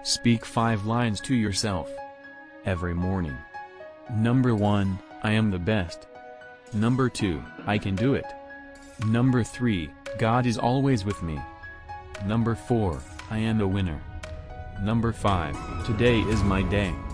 Speak 5 lines to yourself every morning. Number 1, I am the best. Number 2, I can do it. Number 3, God is always with me. Number 4, I am a winner. Number 5, today is my day.